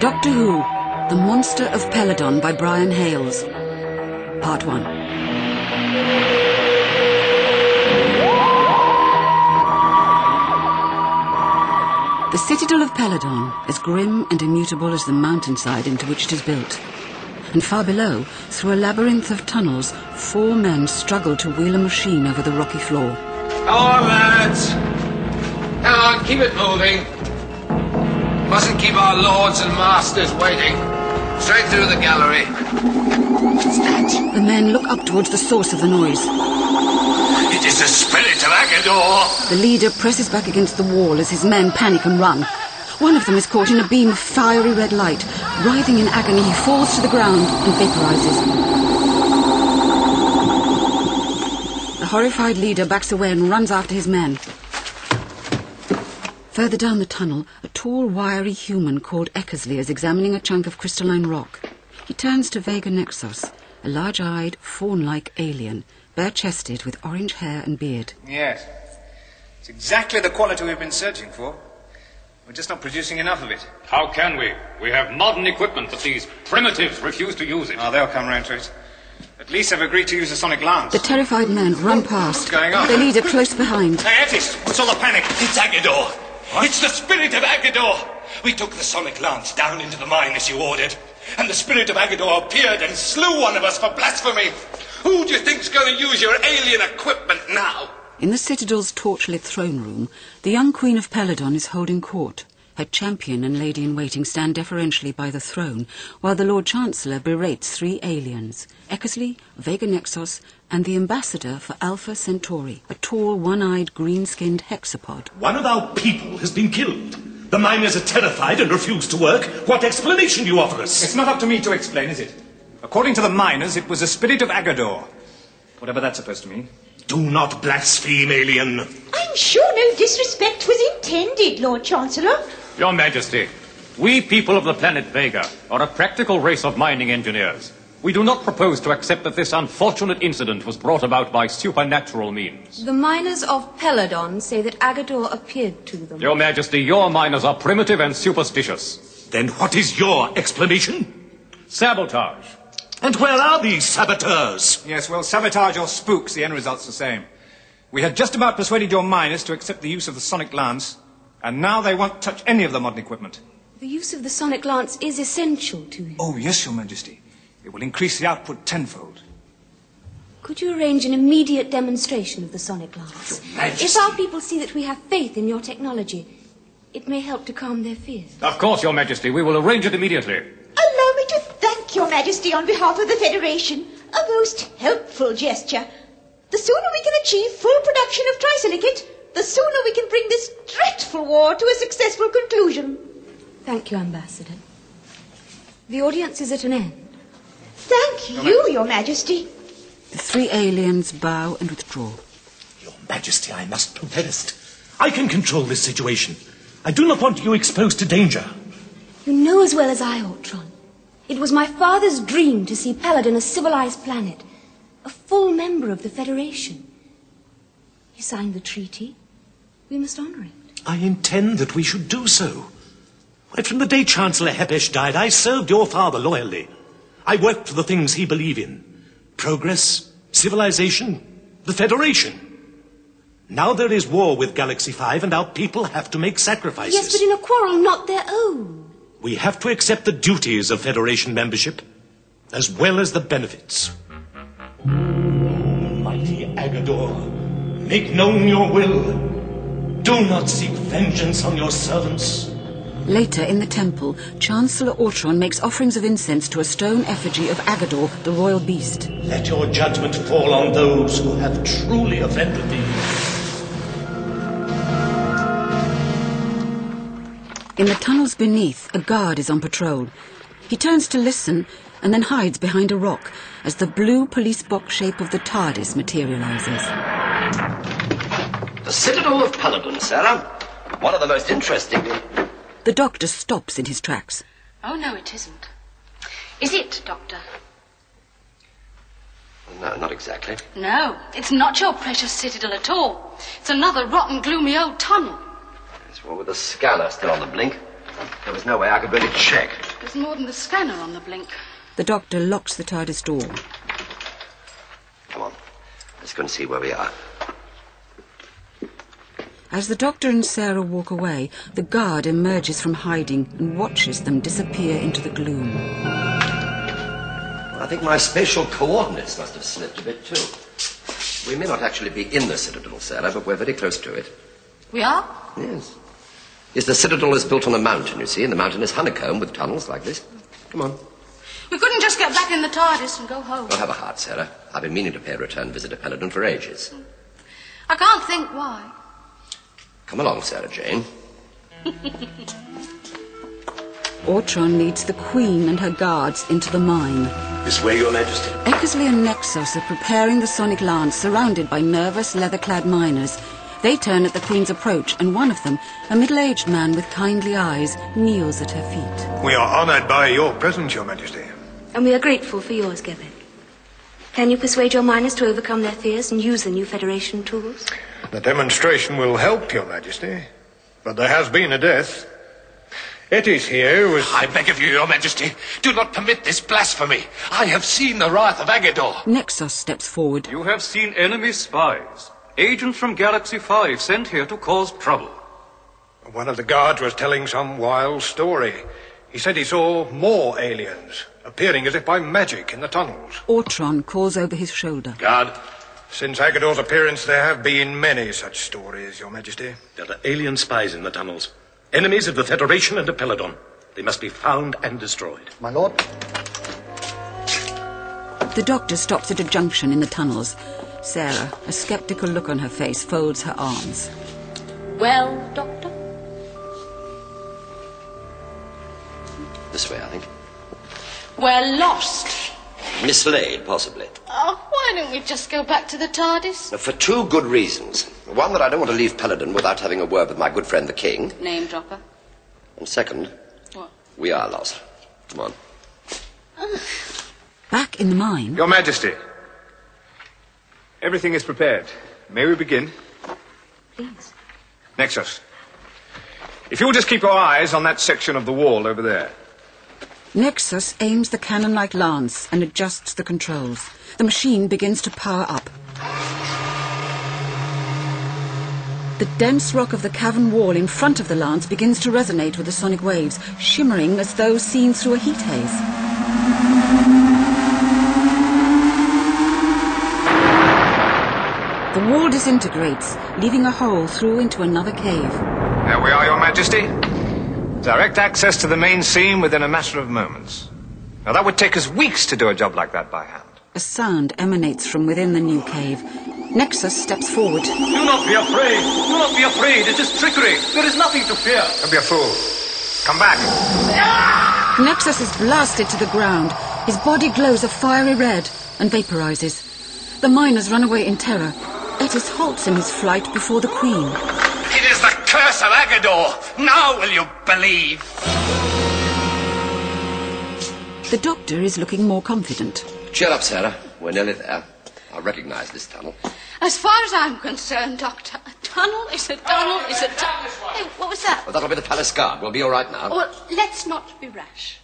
Doctor Who, The Monster of Peladon by Brian Hayles. Part 1. The citadel of Peladon is grim and immutable as the mountainside into which it is built. And far below, through a labyrinth of tunnels, 4 men struggle to wheel a machine over the rocky floor. Come on, lads! Come on, keep it moving. Mustn't keep our lords and masters waiting. Straight through the gallery. What's that? The men look up towards the source of the noise. It is the spirit of Aggedor! The leader presses back against the wall as his men panic and run. One of them is caught in a beam of fiery red light. Writhing in agony, he falls to the ground and vaporizes. The horrified leader backs away and runs after his men. Further down the tunnel, a tall, wiry human called Eckersley is examining a chunk of crystalline rock. He turns to Vega Nexus, a large-eyed, fawn-like alien, bare-chested with orange hair and beard. Yes. It's exactly the quality we've been searching for. We're just not producing enough of it. How can we? We have modern equipment, but these primitives refuse to use it. Oh, they'll come round to it. At least they've agreed to use a sonic lance. The terrified men run past. What's going on? Their leader close behind. Hey, Attis, what's all the panic? It's Aggedor. What? It's the spirit of Aggedor. We took the sonic lance down into the mine as you ordered, and the spirit of Aggedor appeared and slew one of us for blasphemy. Who do you think's going to use your alien equipment now? In the Citadel's torchlit throne room, the young Queen of Peladon is holding court. Her champion and lady-in-waiting stand deferentially by the throne, while the Lord Chancellor berates 3 aliens, Eckersley, Vega Nexus, and the ambassador for Alpha Centauri, a tall, one-eyed, green-skinned hexapod. One of our people has been killed. The miners are terrified and refuse to work. What explanation do you offer us? It's not up to me to explain, is it? According to the miners, it was the spirit of Aggedor. Whatever that's supposed to mean. Do not blaspheme, alien. I'm sure no disrespect was intended, Lord Chancellor. Your Majesty, we people of the planet Vega are a practical race of mining engineers. We do not propose to accept that this unfortunate incident was brought about by supernatural means. The miners of Peladon say that Aggedor appeared to them. Your Majesty, your miners are primitive and superstitious. Then what is your explanation? Sabotage. And where are these saboteurs? Yes, well, sabotage or spooks, the end result's the same. We had just about persuaded your miners to accept the use of the sonic lance, and now they won't touch any of the modern equipment. The use of the sonic lance is essential to you. Oh, yes, Your Majesty. It will increase the output tenfold. Could you arrange an immediate demonstration of the sonic lance? Your Majesty. If our people see that we have faith in your technology, it may help to calm their fears. Of course, Your Majesty. We will arrange it immediately. Allow me to thank Your Majesty on behalf of the Federation. A most helpful gesture. The sooner we can achieve full production of trisilicate, the sooner we can bring this dreadful war to a successful conclusion. Thank you, Ambassador. The audience is at an end. Thank you, Your Majesty. The 3 aliens bow and withdraw. Your Majesty, I must protest. I can control this situation. I do not want you exposed to danger. You know as well as I, Ultron. It was my father's dream to see Peladon a civilized planet, a full member of the Federation. He signed the treaty. We must honor it. I intend that we should do so. Right from the day Chancellor Hepesh died, I served your father loyally. I worked for the things he believed in. Progress, civilization, the Federation. Now there is war with Galaxy 5 and our people have to make sacrifices. Yes, but in a quarrel not their own. We have to accept the duties of Federation membership, as well as the benefits. Oh, mighty Aggedor, make known your will. Do not seek vengeance on your servants. Later, in the temple, Chancellor Ultron makes offerings of incense to a stone effigy of Aggedor, the royal beast. Let your judgment fall on those who have truly offended thee. In the tunnels beneath, a guard is on patrol. He turns to listen and then hides behind a rock as the blue police box shape of the TARDIS materializes. The Citadel of Peladon, Sarah. One of the most interesting... The doctor stops in his tracks. Oh, no, it isn't. Is it, Doctor? No, not exactly. No, it's not your precious citadel at all. It's another rotten, gloomy old tunnel. It's one with the scanner still on the blink. There was no way I could really check. There's more than the scanner on the blink. The Doctor locks the TARDIS door. Come on. Let's go and see where we are. As the Doctor and Sarah walk away, the guard emerges from hiding and watches them disappear into the gloom. I think my spatial coordinates must have slipped a bit too. We may not actually be in the Citadel, Sarah, but we're very close to it. We are? Yes. Yes, the Citadel is built on a mountain, you see, and the mountain is honeycombed with tunnels like this. Come on. We couldn't just get back in the TARDIS and go home. Well, have a heart, Sarah. I've been meaning to pay a return visit to Peladon for ages. I can't think why. Come along, Sarah Jane. Autron leads the Queen and her guards into the mine. This way, Your Majesty. Eckersley and Nexus are preparing the sonic lance, surrounded by nervous, leather-clad miners. They turn at the Queen's approach, and one of them, a middle-aged man with kindly eyes, kneels at her feet. We are honoured by your presence, Your Majesty. And we are grateful for yours, Gebek. Can you persuade your miners to overcome their fears and use the new Federation tools? The demonstration will help, Your Majesty. But there has been a death. Etty's here was... I beg of you, Your Majesty, do not permit this blasphemy. I have seen the wrath of Aggedor. Nexus steps forward. You have seen enemy spies. Agents from Galaxy 5 sent here to cause trouble. One of the guards was telling some wild story. He said he saw more aliens, appearing as if by magic in the tunnels. Autron calls over his shoulder. Guard. Since Aggedor's appearance, there have been many such stories, Your Majesty. There are alien spies in the tunnels. Enemies of the Federation and of Peladon. They must be found and destroyed. My lord. The Doctor stops at a junction in the tunnels. Sarah, a sceptical look on her face, folds her arms. Well, Doctor? This way, I think. We're lost. Mislaid, possibly. Oh, why don't we just go back to the TARDIS? For two good reasons. One, that I don't want to leave Peladon without having a word with my good friend the King. Name dropper. And second, What? we are lost. Come on. Back in the mine. Your Majesty, everything is prepared. May we begin? Please. Nexus, if you'll just keep your eyes on that section of the wall over there. Nexus aims the cannon-like lance and adjusts the controls. The machine begins to power up. The dense rock of the cavern wall in front of the lance begins to resonate with the sonic waves, shimmering as though seen through a heat haze. The wall disintegrates, leaving a hole through into another cave. There we are, Your Majesty. Direct access to the main scene within a matter of moments. Now, that would take us weeks to do a job like that by hand. A sound emanates from within the new cave. Nexus steps forward. Do not be afraid. Do not be afraid. It is trickery. There is nothing to fear. Don't be a fool. Come back. Nexus is blasted to the ground. His body glows a fiery red and vaporizes. The miners run away in terror. Etis halts in his flight before the Queen. It is the curse of Aggedor. Now will you believe? The Doctor is looking more confident. Cheer up, Sarah. We're nearly there. I recognize this tunnel. As far as I'm concerned, Doctor, a tunnel is a tunnel is a tunnel. Hey, what was that? Well, that'll be the palace guard. We'll be all right now. Well, let's not be rash.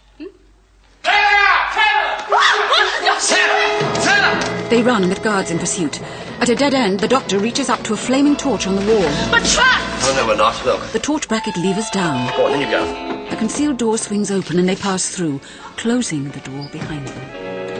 Sarah! They run with guards in pursuit. At a dead end, the Doctor reaches up to a flaming torch on the wall. We're trapped! Oh, no, we're not. Look. The torch bracket levers down. Go on, in you go. A concealed door swings open and they pass through, closing the door behind them.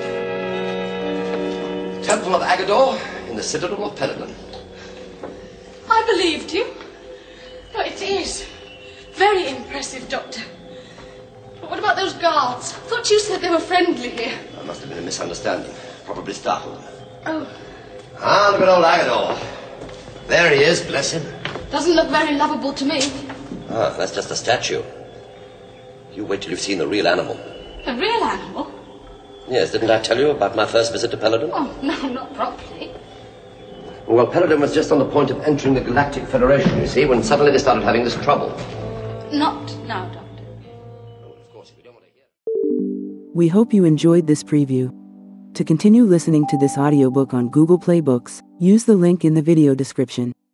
Temple of Aggedor in the Citadel of Peladon. I believed you. No, it is. Very impressive, Doctor. But what about those guards? I thought you said they were friendly here. There must have been a misunderstanding. Probably startled them. Oh, Ah, look at old Aggedor. There he is, bless him. doesn't look very lovable to me. Ah, that's just a statue. You wait till you've seen the real animal. A real animal? Yes, didn't I tell you about my first visit to Peladon? Oh, no, not properly. Well, Peladon was just on the point of entering the Galactic Federation, you see, when suddenly they started having this trouble. Not now, Doctor. Of course, we don't want to hear. We hope you enjoyed this preview. To continue listening to this audiobook on Google Play Books, use the link in the video description.